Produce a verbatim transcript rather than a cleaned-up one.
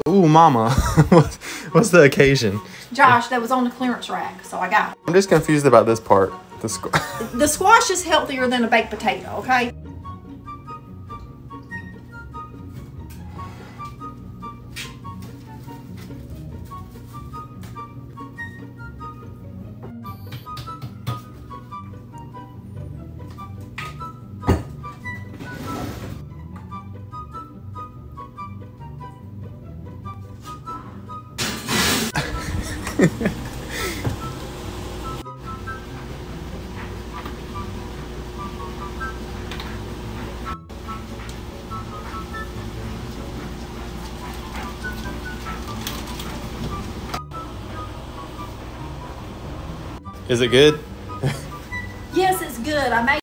Ooh, mama. What's the occasion? Josh, that was on the clearance rack, so I got it. I'm just confused about this part. The squash. The squash is healthier than a baked potato, okay? Is it good? Yes, it's good. I made